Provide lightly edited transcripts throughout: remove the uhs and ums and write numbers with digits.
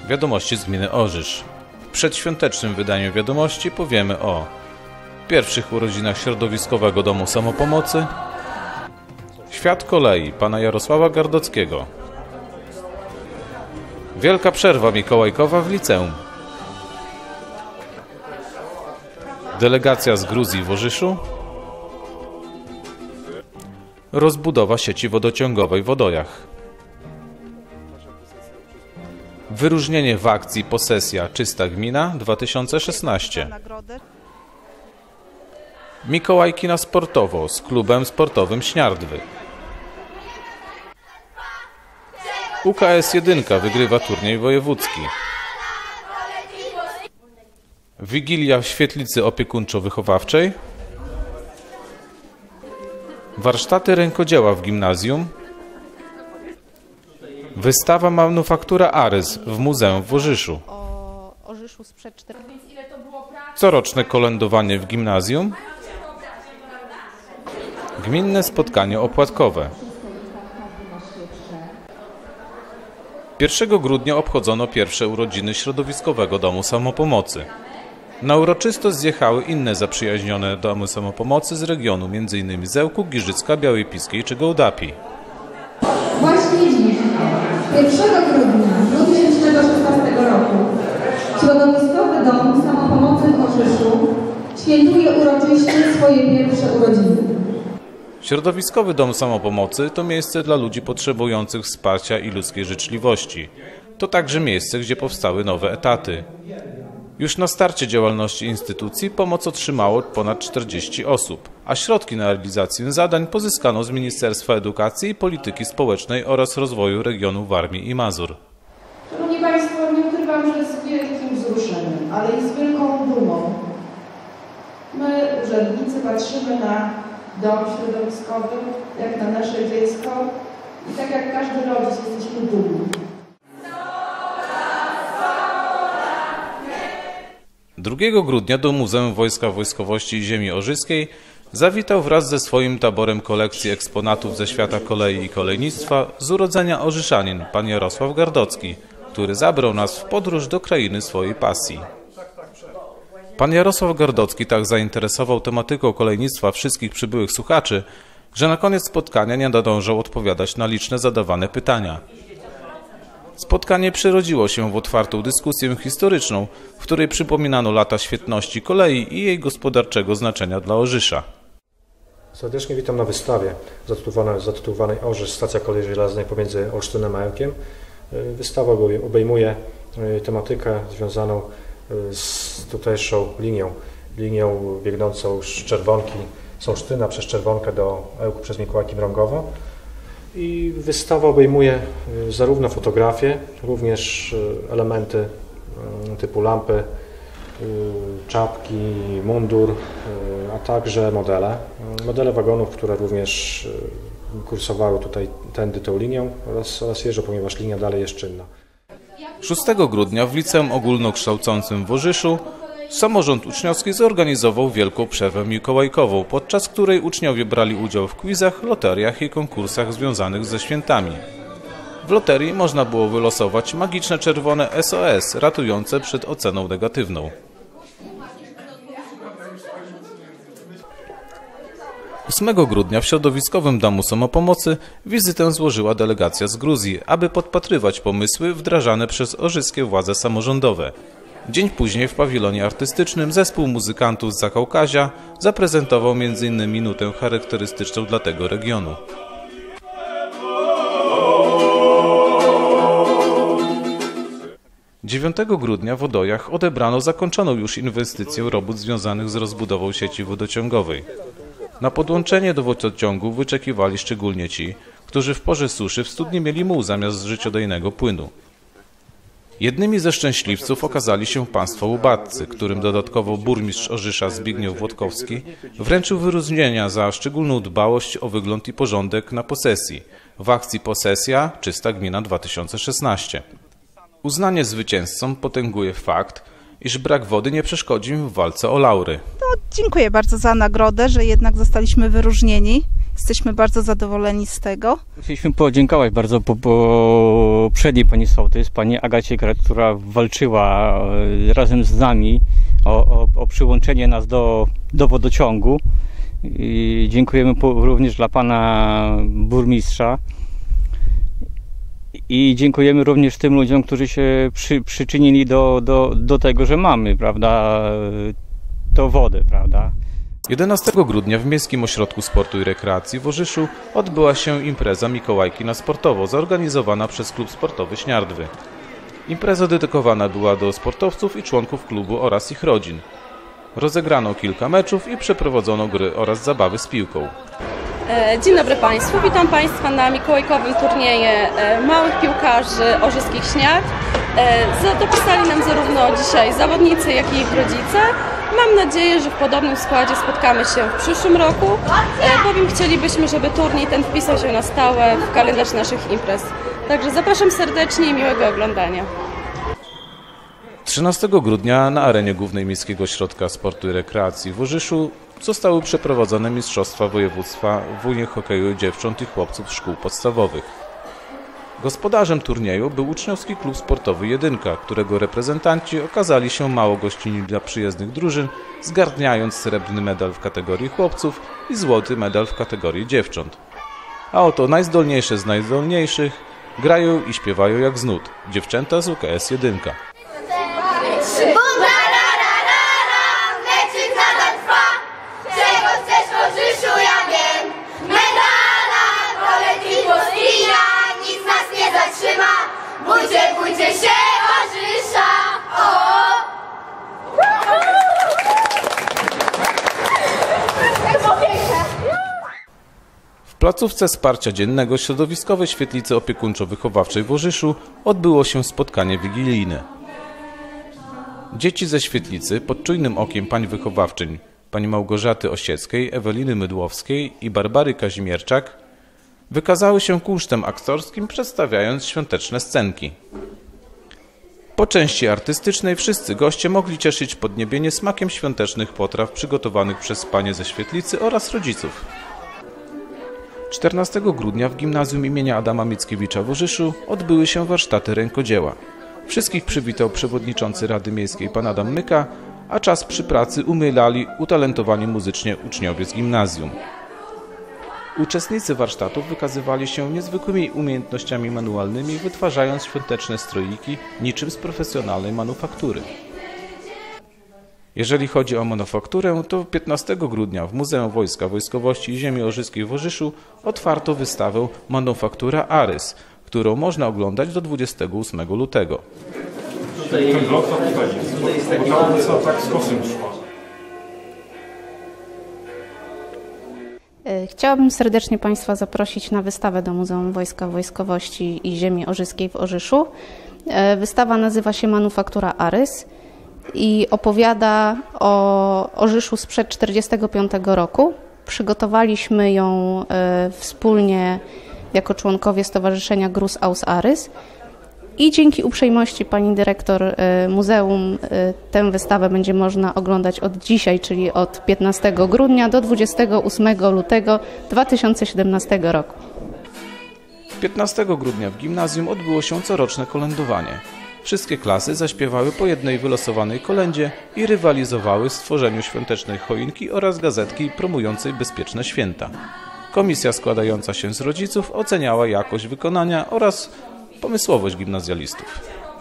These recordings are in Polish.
Wiadomości z gminy Orzysz. W przedświątecznym wydaniu wiadomości powiemy o pierwszych urodzinach Środowiskowego Domu Samopomocy, Świat kolei pana Jarosława Gardockiego, wielka przerwa mikołajkowa w liceum, delegacja z Gruzji w Orzyszu, rozbudowa sieci wodociągowej w Wodojach, wyróżnienie w akcji Posesja Czysta Gmina 2016. Mikołajki na sportowo z klubem sportowym Śniardwy. UKS 1 wygrywa turniej wojewódzki. Wigilia w świetlicy opiekuńczo-wychowawczej. Warsztaty rękodzieła w gimnazjum. Wystawa Manufaktura Arys w Muzeum w Orzyszu. Coroczne kolędowanie w gimnazjum. Gminne spotkanie opłatkowe. 1 grudnia obchodzono pierwsze urodziny Środowiskowego Domu Samopomocy. Na uroczystość zjechały inne zaprzyjaźnione domy samopomocy z regionu, m.in. Zełku, Giżycka, Białej Piskiej czy Gołdapi. Właśnie dziś, 1 grudnia 2016 roku, Środowiskowy Dom Samopomocy w Orzyszu świętuje uroczyście swoje pierwsze urodziny. Środowiskowy Dom Samopomocy to miejsce dla ludzi potrzebujących wsparcia i ludzkiej życzliwości. To także miejsce, gdzie powstały nowe etaty. Już na starcie działalności instytucji pomoc otrzymało ponad 40 osób, a środki na realizację zadań pozyskano z Ministerstwa Edukacji i Polityki Społecznej oraz Rozwoju Regionu Warmii i Mazur. Szanowni Państwo, nie ukrywam, że z wielkim wzruszeniem, ale i z wielką dumą my, urzędnicy, patrzymy na dom środowiskowy, jak na nasze dziecko i tak jak każdy rodzic jesteśmy dumni. 2 grudnia do Muzeum Wojska Wojskowości i Ziemi Orzyskiej zawitał wraz ze swoim taborem kolekcji eksponatów ze świata kolei i kolejnictwa z urodzenia Orzyszanin, pan Jarosław Gardocki, który zabrał nas w podróż do krainy swojej pasji. Pan Jarosław Gardocki tak zainteresował tematyką kolejnictwa wszystkich przybyłych słuchaczy, że na koniec spotkania nie nadążał odpowiadać na liczne zadawane pytania. Spotkanie przerodziło się w otwartą dyskusję historyczną, w której przypominano lata świetności kolei i jej gospodarczego znaczenia dla Orzysza. Serdecznie witam na wystawie zatytułowanej Orzysz, stacja kolei żelaznej pomiędzy Olsztynem a Ełkiem. Wystawa obejmuje tematykę związaną z tutejszą linią biegnącą z Czerwonki, z Olsztyna przez Czerwonkę do Ełku przez Mikołajki Mrągowo. I wystawa obejmuje zarówno fotografie, również elementy typu lampy, czapki, mundur, a także modele wagonów, które również kursowały tutaj tędy tą linią oraz jeżdżą, ponieważ linia dalej jest czynna. 6 grudnia w Liceum Ogólnokształcącym w Orzyszu samorząd uczniowski zorganizował wielką przerwę mikołajkową, podczas której uczniowie brali udział w quizach, loteriach i konkursach związanych ze świętami. W loterii można było wylosować magiczne czerwone SOS ratujące przed oceną negatywną. 8 grudnia w Środowiskowym Domu Samopomocy wizytę złożyła delegacja z Gruzji, aby podpatrywać pomysły wdrażane przez orzyskie władze samorządowe. Dzień później w pawilonie artystycznym zespół muzykantów z Zakaukazia zaprezentował m.in. nutę charakterystyczną dla tego regionu. - 9 grudnia w Wodojach odebrano zakończoną już inwestycję robót związanych z rozbudową sieci wodociągowej. Na podłączenie do wodociągu wyczekiwali szczególnie ci, którzy w porze suszy w studni mieli muł zamiast życiodajnego płynu. Jednymi ze szczęśliwców okazali się państwo łubaccy, którym dodatkowo burmistrz Orzysza Zbigniew Włodkowski wręczył wyróżnienia za szczególną dbałość o wygląd i porządek na posesji w akcji Posesja Czysta Gmina 2016. Uznanie zwycięzcom potęguje fakt, iż brak wody nie przeszkodzi im w walce o laury. Dziękuję bardzo za nagrodę, że jednak zostaliśmy wyróżnieni Jesteśmy bardzo zadowoleni z tego. Chcieliśmy podziękować bardzo poprzedniej pani sołtys, pani Agacie, która walczyła razem z nami o przyłączenie nas do wodociągu. I dziękujemy również dla pana burmistrza. I dziękujemy również tym ludziom, którzy się przyczynili do tego, że mamy, prawda, tą wodę, prawda. 11 grudnia w Miejskim Ośrodku Sportu i Rekreacji w Orzyszu odbyła się impreza Mikołajki na sportowo, zorganizowana przez Klub Sportowy Śniardwy. Impreza dedykowana była do sportowców i członków klubu oraz ich rodzin. Rozegrano kilka meczów i przeprowadzono gry oraz zabawy z piłką. Dzień dobry Państwu, witam Państwa na mikołajkowym turnieju małych piłkarzy Orzyskich Śniardw. Dopisali nam zarówno dzisiaj zawodnicy, jak i ich rodzice. Mam nadzieję, że w podobnym składzie spotkamy się w przyszłym roku, bowiem chcielibyśmy, żeby turniej ten wpisał się na stałe w kalendarz naszych imprez. Także zapraszam serdecznie i miłego oglądania. 13 grudnia na arenie głównej Miejskiego Ośrodka Sportu i Rekreacji w Orzyszu zostały przeprowadzone Mistrzostwa Województwa w Unii Hokeju Dziewcząt i Chłopców Szkół Podstawowych. Gospodarzem turnieju był Uczniowski Klub Sportowy Jedynka, którego reprezentanci okazali się mało gościnni dla przyjezdnych drużyn, zgarniając srebrny medal w kategorii chłopców i złoty medal w kategorii dziewcząt. A oto najzdolniejsze z najzdolniejszych grają i śpiewają jak z nut dziewczęta z UKS Jedynka. Bójcie się Orzysza! W placówce wsparcia dziennego Środowiskowej Świetlicy Opiekuńczo-Wychowawczej w Orzyszu odbyło się spotkanie wigilijne. Dzieci ze świetlicy pod czujnym okiem pań wychowawczyń, pani Małgorzaty Osieckiej, Eweliny Mydłowskiej i Barbary Kazimierczak, wykazały się kunsztem aktorskim, przedstawiając świąteczne scenki. Po części artystycznej wszyscy goście mogli cieszyć podniebienie smakiem świątecznych potraw przygotowanych przez panie ze świetlicy oraz rodziców. 14 grudnia w Gimnazjum imienia Adama Mickiewicza w Orzyszu odbyły się warsztaty rękodzieła. Wszystkich przywitał przewodniczący Rady Miejskiej pan Adam Myka, a czas przy pracy umylali utalentowani muzycznie uczniowie z gimnazjum. Uczestnicy warsztatów wykazywali się niezwykłymi umiejętnościami manualnymi, wytwarzając świąteczne stroiki niczym z profesjonalnej manufaktury. Jeżeli chodzi o manufakturę, to 15 grudnia w Muzeum Wojska, Wojskowości i Ziemi Orzyskiej w Orzyszu otwarto wystawę Manufaktura Arys, którą można oglądać do 28 lutego. Ten blok to tutaj, bo ta ulica tak z kosem szła. Chciałabym serdecznie Państwa zaprosić na wystawę do Muzeum Wojska, Wojskowości i Ziemi Orzyskiej w Orzyszu. Wystawa nazywa się Manufaktura Arys i opowiada o Orzyszu sprzed 1945 roku. Przygotowaliśmy ją wspólnie jako członkowie Stowarzyszenia Gruz Aus Arys i dzięki uprzejmości pani dyrektor muzeum tę wystawę będzie można oglądać od dzisiaj, czyli od 15 grudnia do 28 lutego 2017 roku. 15 grudnia w gimnazjum odbyło się coroczne kolędowanie. Wszystkie klasy zaśpiewały po jednej wylosowanej kolędzie i rywalizowały w stworzeniu świątecznej choinki oraz gazetki promującej bezpieczne święta. Komisja składająca się z rodziców oceniała jakość wykonania oraz pomysłowość gimnazjalistów.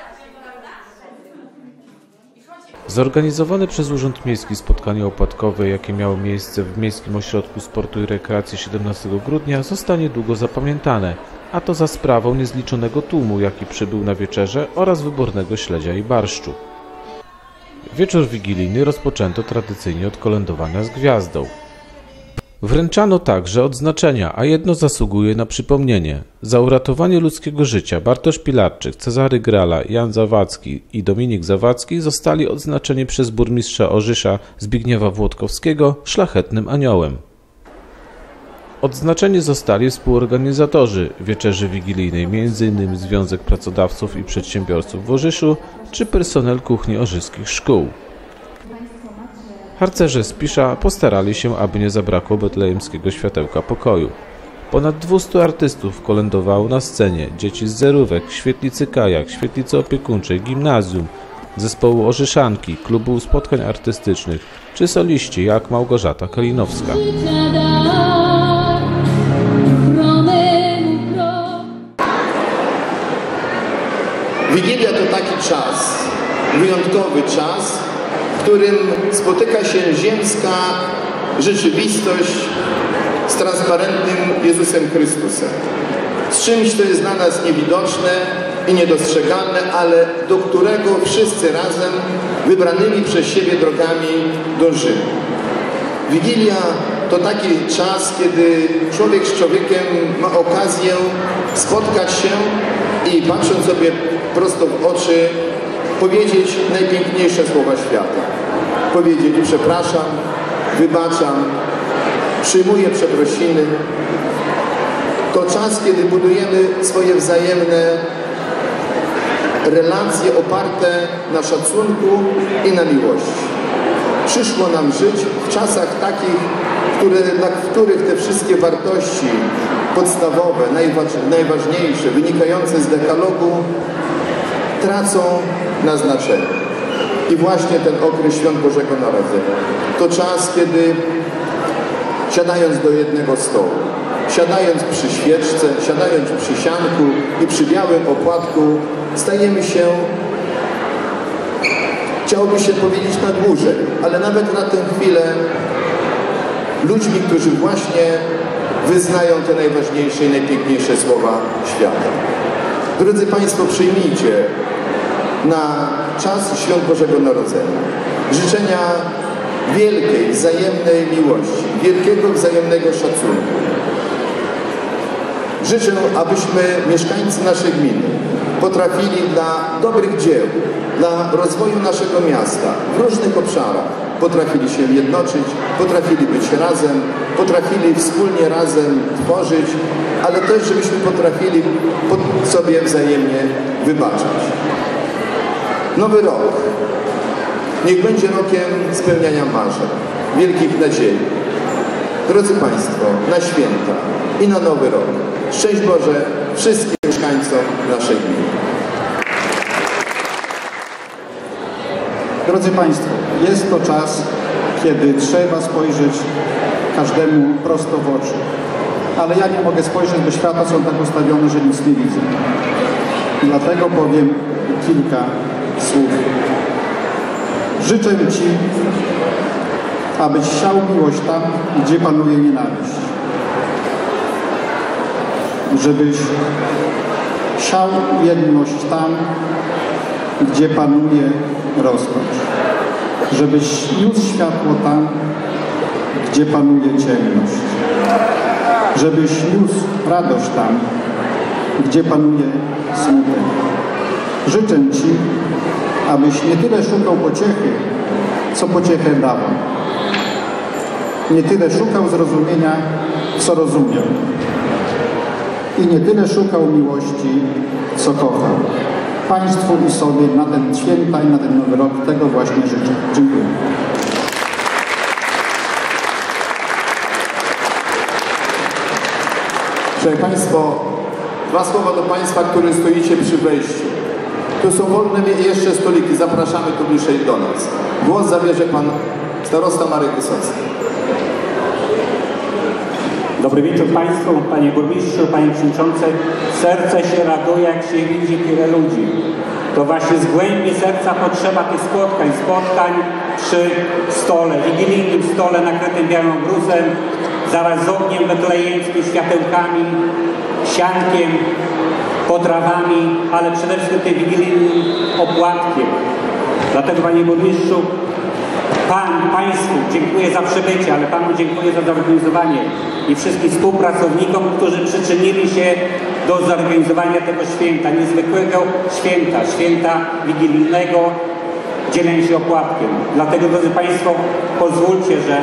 Zorganizowane przez Urząd Miejski spotkanie opłatkowe, jakie miało miejsce w Miejskim Ośrodku Sportu i Rekreacji 17 grudnia, zostanie długo zapamiętane, a to za sprawą niezliczonego tłumu, jaki przybył na wieczerze oraz wybornego śledzia i barszczu. Wieczór wigilijny rozpoczęto tradycyjnie od kolędowania z gwiazdą. Wręczano także odznaczenia, a jedno zasługuje na przypomnienie. Za uratowanie ludzkiego życia Bartosz Pilarczyk, Cezary Grala, Jan Zawadzki i Dominik Zawadzki zostali odznaczeni przez burmistrza Orzysza Zbigniewa Włodkowskiego Szlachetnym Aniołem. Odznaczeni zostali współorganizatorzy wieczerzy wigilijnej, m.in. Związek Pracodawców i Przedsiębiorców w Orzyszu czy personel kuchni orzyskich szkół. Harcerze z Pisza postarali się, aby nie zabrakło betlejemskiego światełka pokoju. Ponad 200 artystów kolędowało na scenie, dzieci z Zerówek, Świetlicy Kajak, Świetlicy Opiekuńczej, Gimnazjum, zespołu Orzyszanki, klubu spotkań artystycznych czy soliści jak Małgorzata Kalinowska. Wigilia to taki czas, wyjątkowy czas, w którym spotyka się ziemska rzeczywistość z transparentnym Jezusem Chrystusem. Z czymś, co jest dla nas niewidoczne i niedostrzegalne, ale do którego wszyscy razem, wybranymi przez siebie drogami, dążymy. Wigilia to taki czas, kiedy człowiek z człowiekiem ma okazję spotkać się i patrząc sobie prosto w oczy, powiedzieć najpiękniejsze słowa świata. Powiedzieć: przepraszam, wybaczam, przyjmuję przeprosiny. To czas, kiedy budujemy swoje wzajemne relacje oparte na szacunku i na miłości. Przyszło nam żyć w czasach takich, w których te wszystkie wartości podstawowe, najważniejsze, wynikające z dekalogu, tracą na znaczeniu. I właśnie ten okres Świąt Bożego Narodzenia to czas, kiedy siadając do jednego stołu, siadając przy świeczce, siadając przy sianku i przy białym opłatku, stajemy się, chciałoby się powiedzieć, na dłużej, ale nawet na tę chwilę ludźmi, którzy właśnie wyznają te najważniejsze i najpiękniejsze słowa świata. Drodzy Państwo, przyjmijcie na czas Świąt Bożego Narodzenia życzenia wielkiej, wzajemnej miłości, wielkiego wzajemnego szacunku. Życzę, abyśmy, mieszkańcy naszej gminy, potrafili dla dobrych dzieł, dla rozwoju naszego miasta w różnych obszarach potrafili się jednoczyć, potrafili być razem, potrafili wspólnie razem tworzyć, ale też, żebyśmy potrafili sobie wzajemnie wybaczać. Nowy rok niech będzie rokiem spełniania marzeń, wielkich nadziei. Drodzy Państwo, na święta i na Nowy Rok, szczęść Boże wszystkim mieszkańcom naszej gminy. Drodzy Państwo, jest to czas, kiedy trzeba spojrzeć każdemu prosto w oczy. Ale ja nie mogę spojrzeć, bo światła są tak ustawione, że nic nie widzę. Dlatego powiem kilka słów. Życzę Ci, abyś siał miłość tam, gdzie panuje nienawiść. Żebyś siał jedność tam, gdzie panuje rozpacz. Żebyś niósł światło tam, gdzie panuje ciemność. Żebyś niósł radość tam, gdzie panuje smutek. Życzę Ci, abyś nie tyle szukał pociechy, co pociechę dawał. Nie tyle szukał zrozumienia, co rozumiał. I nie tyle szukał miłości, co kochał. Państwu i sobie na ten święta i na ten Nowy Rok tego właśnie życzę. Dziękuję. Szanowni Państwo, dwa słowa do Państwa, którzy stoicie przy wejściu. Tu są wolne jeszcze stoliki, zapraszamy tu bliżej do nas. Głos zabierze Pan Starosta Marek Wysocki. Dobry wieczór Państwu, Panie Burmistrzu, Panie Przewodniczący. Serce się raduje, jak się widzi tyle ludzi. To właśnie z głębi serca potrzeba tych spotkań przy stole, wigilijnym stole nakrytym białym gruzem, zaraz z ogniem betlejemskim, światełkami, siankiem, potrawami, ale przede wszystkim tym wigilijnym opłatkiem. Dlatego, Panie Burmistrzu, Państwu dziękuję za przybycie, ale Panu dziękuję za zorganizowanie i wszystkim współpracownikom, którzy przyczynili się do zorganizowania tego święta, niezwykłego święta wigilijnego, dzielenia się opłatkiem. Dlatego, drodzy Państwo, pozwólcie, że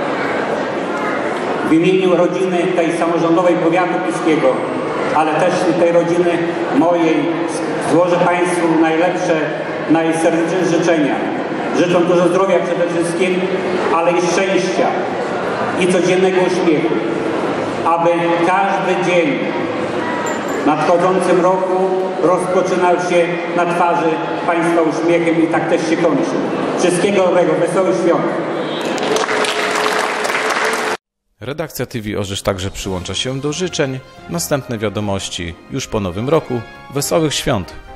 w imieniu rodziny tej samorządowej powiatu piskiego, ale też tej rodziny mojej, złożę Państwu najlepsze, najserdeczniejsze życzenia. Życzę dużo zdrowia przede wszystkim, ale i szczęścia i codziennego uśmiechu, aby każdy dzień w nadchodzącym roku rozpoczynał się na twarzy Państwa uśmiechem i tak też się kończy. Wszystkiego dobrego, wesołych świąt. Redakcja TV Orzysz także przyłącza się do życzeń. Następne wiadomości już po nowym roku. Wesołych świąt!